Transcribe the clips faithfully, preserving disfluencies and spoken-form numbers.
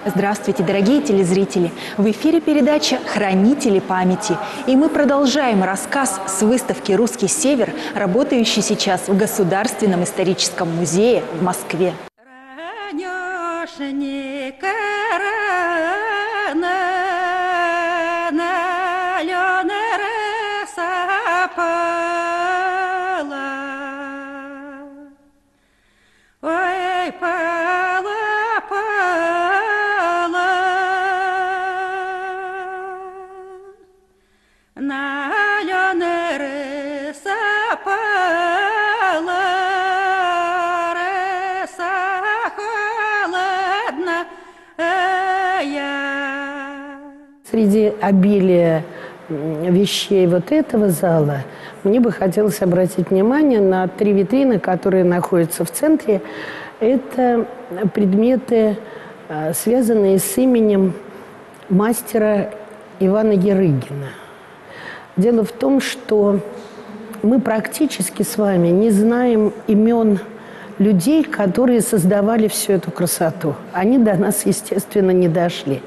Здравствуйте, дорогие телезрители! В эфире передача «Хранители памяти». И мы продолжаем рассказ с выставки «Русский север», работающей сейчас в Государственном историческом музее в Москве. Среди обилия вещей вот этого зала мне бы хотелось обратить внимание на три витрины, которые находятся в центре. Это предметы, связанные с именем мастера Ивана Ярыгина. Дело в том, что мы практически с вами не знаем имен людей, которые создавали всю эту красоту. Они до нас, естественно, не дошли.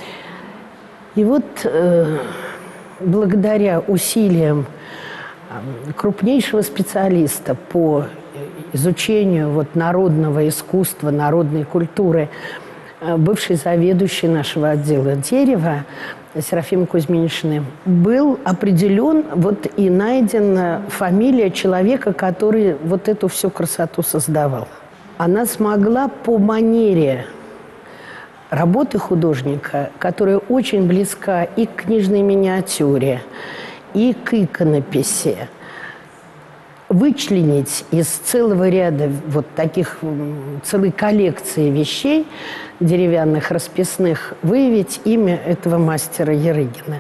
И вот э, благодаря усилиям крупнейшего специалиста по изучению вот, народного искусства, народной культуры, бывший заведующий нашего отдела дерева Серафимы Кузьминишны, был определен вот, и найдена фамилия человека, который вот эту всю красоту создавал. Она смогла по манере работы художника, которая очень близка и к книжной миниатюре, и к иконописи, вычленить из целого ряда вот таких, целой коллекции вещей деревянных, расписных, выявить имя этого мастера Ярыгина.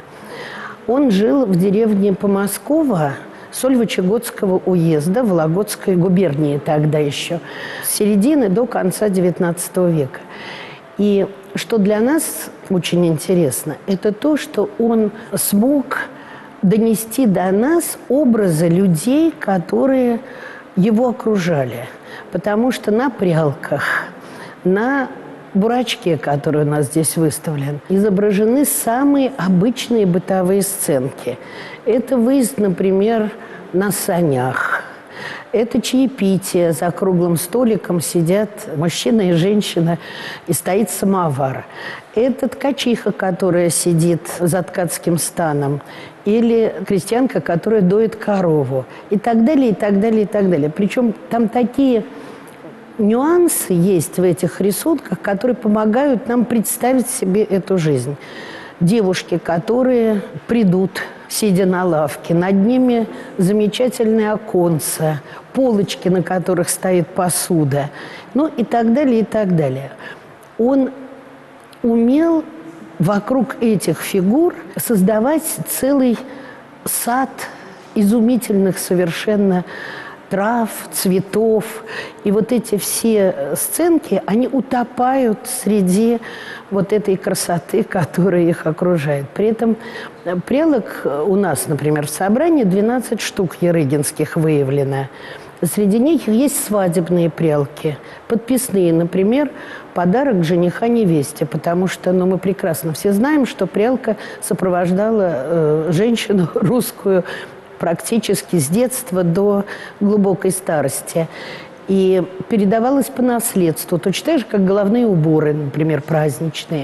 Он жил в деревне Помоскова Сольвычегодского уезда Вологодской губернии тогда еще, с середины до конца девятнадцатого века. И что для нас очень интересно, это то, что он смог донести до нас образы людей, которые его окружали. Потому что на прялках, на бурачке, который у нас здесь выставлен, изображены самые обычные бытовые сценки. Это выезд, например, на санях. Это чаепитие. За круглым столиком сидят мужчина и женщина, и стоит самовар. Это ткачиха, которая сидит за ткацким станом. Или крестьянка, которая доит корову. И так далее, и так далее, и так далее. Причем там такие нюансы есть в этих рисунках, которые помогают нам представить себе эту жизнь. Девушки, которые придут, сидя на лавке, над ними замечательные оконца, полочки, на которых стоит посуда, ну и так далее, и так далее. Он умел вокруг этих фигур создавать целый сад изумительных совершенно трав, цветов. И вот эти все сценки, они утопают среди вот этой красоты, которая их окружает. При этом прялок у нас, например, в собрании двенадцать штук ярыгинских выявлено. Среди них есть свадебные прялки, подписные, например, подарок жениха невесте, потому что ну, мы прекрасно все знаем, что прялка сопровождала э, женщину русскую практически с детства до глубокой старости. И передавалась по наследству, точно так же, как головные уборы, например, праздничные.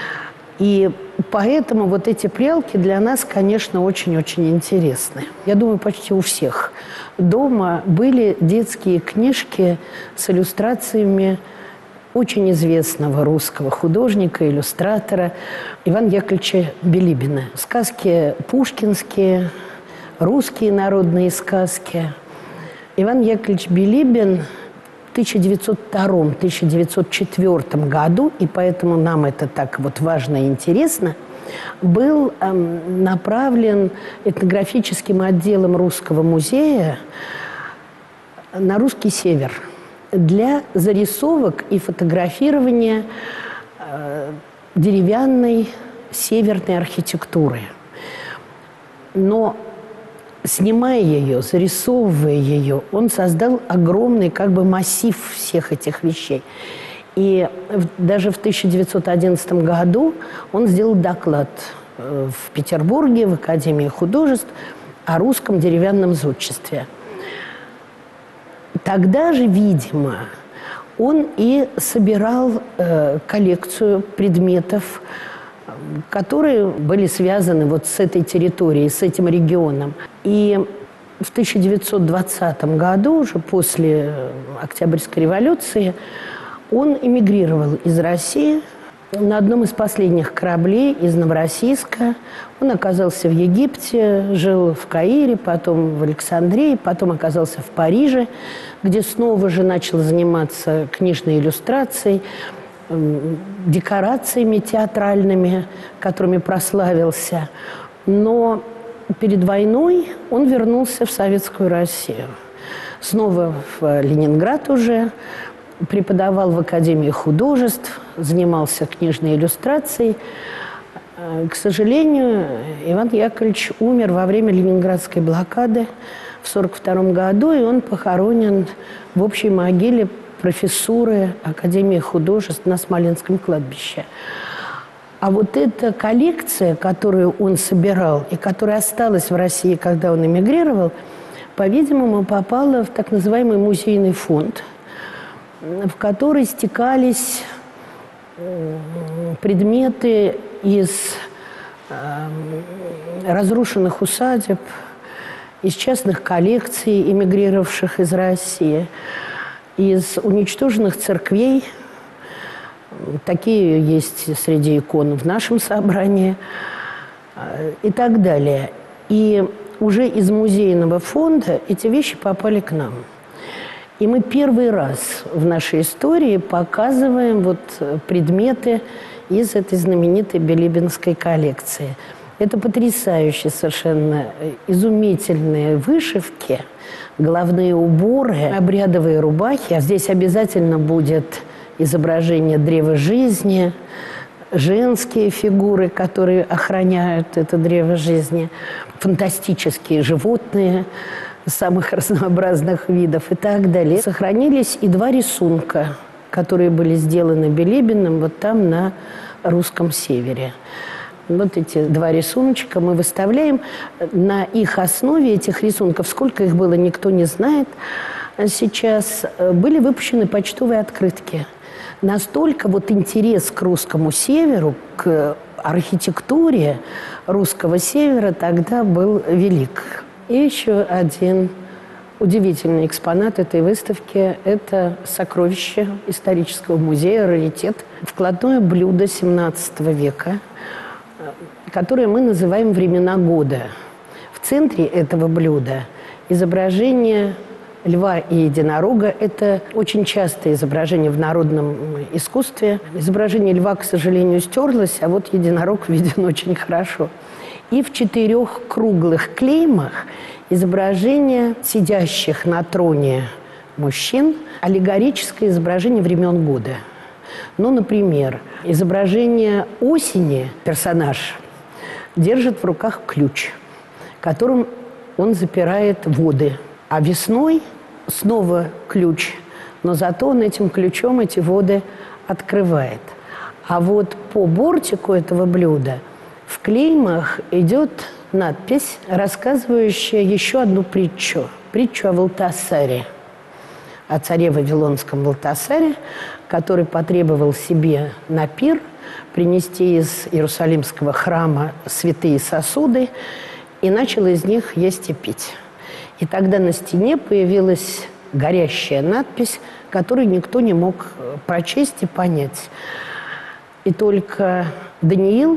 И поэтому вот эти прялки для нас, конечно, очень-очень интересны. Я думаю, почти у всех дома были детские книжки с иллюстрациями очень известного русского художника, иллюстратора Ивана Яковлевича Билибина. Сказки пушкинские, русские народные сказки. Иван Яковлевич Билибин в тысяча девятьсот втором — тысяча девятьсот четвёртом году, и поэтому нам это так вот важно и интересно, был эм, направлен этнографическим отделом Русского музея на русский север для зарисовок и фотографирования э, деревянной северной архитектуры. Но снимая ее, зарисовывая ее, он создал огромный как бы массив всех этих вещей. И даже в тысяча девятьсот одиннадцатом году он сделал доклад в Петербурге, в Академии художеств, о русском деревянном зодчестве. Тогда же, видимо, он и собирал э, коллекцию предметов, которые были связаны вот с этой территорией, с этим регионом. И в тысяча девятьсот двадцатом году, уже после Октябрьской революции, он эмигрировал из России. На одном из последних кораблей из Новороссийска он оказался в Египте, жил в Каире, потом в Александрии, потом оказался в Париже, где снова же начал заниматься книжной иллюстрацией, декорациями театральными, которыми прославился. Но перед войной он вернулся в Советскую Россию. Снова в Ленинград уже. Преподавал в Академии художеств, занимался книжной иллюстрацией. К сожалению, Иван Яковлевич умер во время Ленинградской блокады в сорок втором году, и он похоронен в общей могиле профессуры Академии художеств на Смоленском кладбище. А вот эта коллекция, которую он собирал и которая осталась в России, когда он эмигрировал, по-видимому, попала в так называемый музейный фонд, в который стекались предметы из разрушенных усадеб, из частных коллекций, эмигрировавших из России, из уничтоженных церквей. Такие есть среди икон в нашем собрании и так далее. И уже из музейного фонда эти вещи попали к нам. И мы первый раз в нашей истории показываем вот предметы из этой знаменитой билибинской коллекции. Это потрясающие, совершенно изумительные вышивки, головные уборы, обрядовые рубахи. А здесь обязательно будет изображение древа жизни, женские фигуры, которые охраняют это древо жизни, фантастические животные самых разнообразных видов и так далее. Сохранились и два рисунка, которые были сделаны Билибиным вот там на русском севере. Вот эти два рисуночка мы выставляем. На их основе этих рисунков, сколько их было, никто не знает сейчас, были выпущены почтовые открытки. Настолько вот интерес к русскому северу, к архитектуре русского севера тогда был велик. И еще один удивительный экспонат этой выставки – это сокровище исторического музея, раритет, вкладное блюдо семнадцатого века, которое мы называем «Времена года». В центре этого блюда изображение льва и единорога. Это очень частое изображение в народном искусстве. Изображение льва, к сожалению, стерлось, а вот единорог виден очень хорошо. И в четырех круглых клеймах изображение сидящих на троне мужчин, аллегорическое изображение времен года. Ну, например, изображение осени персонаж держит в руках ключ, которым он запирает воды. А весной снова ключ, но зато он этим ключом эти воды открывает. А вот по бортику этого блюда в клеймах идет надпись, рассказывающая еще одну притчу. Притчу о Валтасаре, о царе Вавилонском Валтасаре, который потребовал себе на пир принести из Иерусалимского храма святые сосуды и начал из них есть и пить. И тогда на стене появилась горящая надпись, которую никто не мог прочесть и понять. И только Даниил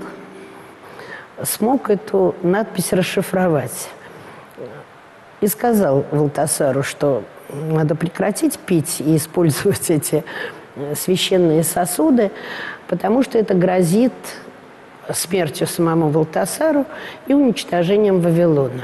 смог эту надпись расшифровать. И сказал Валтасару, что надо прекратить пить и использовать эти священные сосуды, потому что это грозит смертью самому Валтасару и уничтожением Вавилона.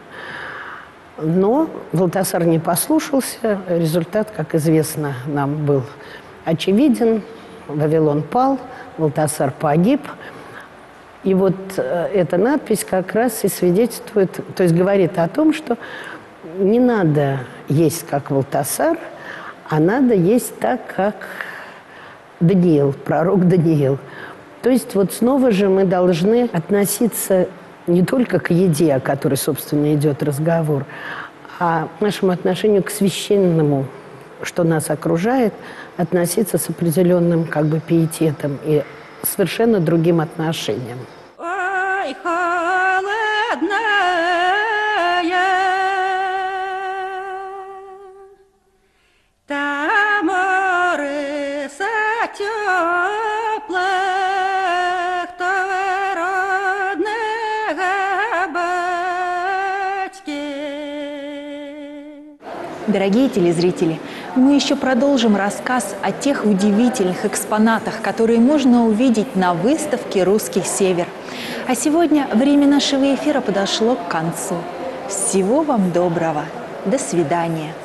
Но Валтасар не послушался. Результат, как известно, нам был очевиден. Вавилон пал, Валтасар погиб. И вот эта надпись как раз и свидетельствует, то есть говорит о том, что не надо есть как Валтасар, а надо есть так, как Даниил, пророк Даниил. То есть вот снова же мы должны относиться не только к еде, о которой, собственно, идет разговор, а к нашему отношению к священному, что нас окружает, относиться с определенным как бы пиететом и совершенно другим отношением. Ой, холодная, там море теплых, то родного батьки. Дорогие телезрители, мы еще продолжим рассказ о тех удивительных экспонатах, которые можно увидеть на выставке «Русский Север». А сегодня время нашего эфира подошло к концу. Всего вам доброго. До свидания.